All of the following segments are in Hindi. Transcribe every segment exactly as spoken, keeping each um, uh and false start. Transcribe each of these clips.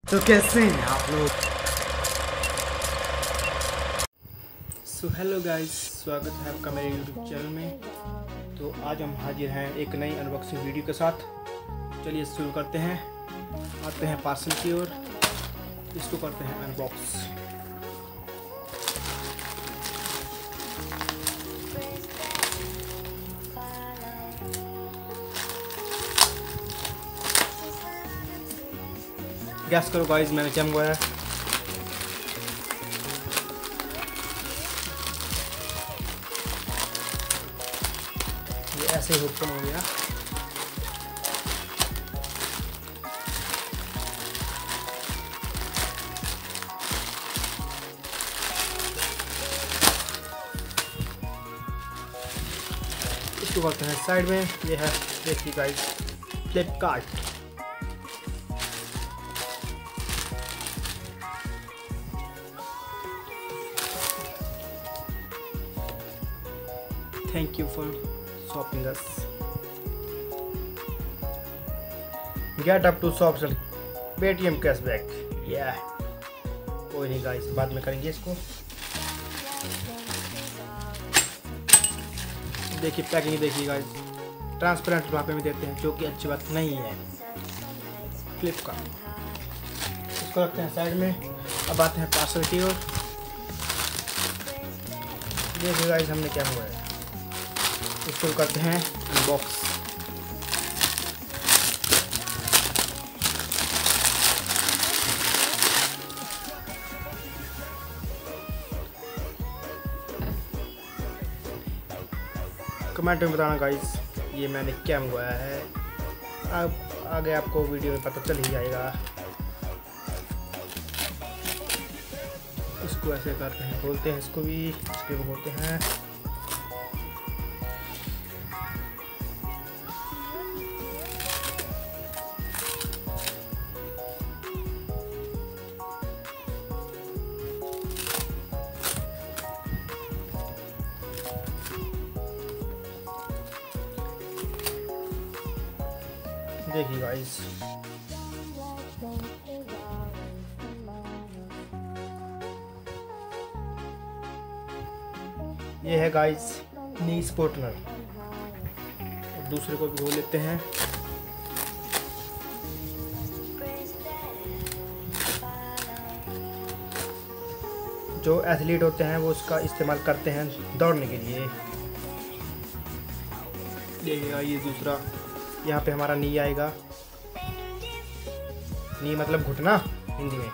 तो कैसे हैं आप लोग। सो हेलो गाइस, स्वागत है आपका मेरे यूट्यूब चैनल में। तो आज हम हाजिर हैं एक नई अनबॉक्सिंग वीडियो के साथ। चलिए शुरू करते हैं। आते हैं पार्सल की ओर, इसको करते हैं अनबॉक्स। गैस करो गाइस, मैंने क्या मंगवाया। ये ऐसे ही ओपन हो गया। इसको करते हैं साइड में। ये है, देखिए guys, Flipkart. Thank you for shopping us. Get up to shops Paytm cashback. Yeah. कोई नहीं गाइस, बाद में करेंगे इसको। देखिए पैकिंग, देखिए गाइस, ट्रांसपेरेंट वहाँ पे भी देते हैं, जो कि अच्छी बात नहीं है। फ्लिपकार्ट। इसको रखते हैं साइड में। अब आते हैं पार्सल की ओर। देखिए गाइस, हमने क्या मंगवाया। इसको करते हैं अनबॉक्स। कमेंट में बताना गाइस, ये मैंने क्या मंगवाया है। अब आगे आपको वीडियो में पता चल ही जाएगा। इसको ऐसे करते हैं, बोलते हैं इसको भी, इसको बोलते हैं। देखिए गाइस, ये है गाइस नी स्पोर्टनर। दूसरे को भी खोल लेते हैं। जो एथलीट होते हैं वो उसका इस्तेमाल करते हैं दौड़ने के लिए। देखिएगा, ये दूसरा, यहाँ पे हमारा नी आएगा। नी मतलब घुटना हिंदी में।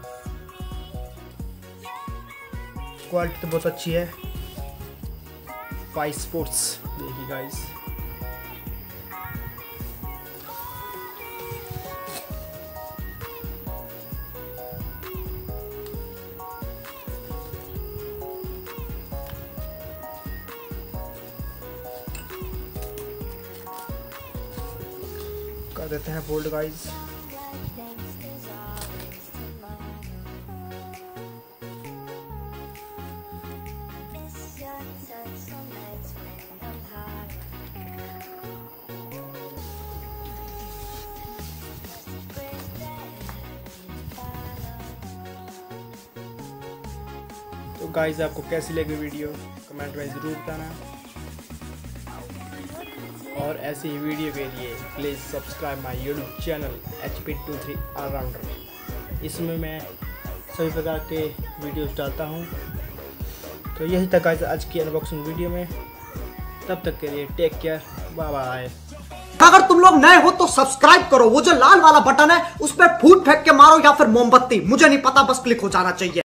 क्वालिटी तो बहुत अच्छी है। Five sports. देखिए गाइस, कर देते हैं फोल्ड गाइस। तो गाइस, आपको कैसी लगी वीडियो कमेंट में ज़रूर बताना। और ऐसी ही वीडियो के लिए please subscribe my YouTube channel H P two three allrounder. इसमें मैं सभी प्रकार के वीडियोस डालता हूँ। तो यही तक गाइस आज की अनबॉक्सिंग वीडियो में। तब तक के लिए टेक केयर, बाय बाय। अगर तुम लोग नए हो तो सब्सक्राइब करो। वो जो लाल वाला बटन है उस पर फूट फेंक के मारो या फिर मोमबत्ती, मुझे नहीं पता, बस क्लिक हो जाना चाहिए।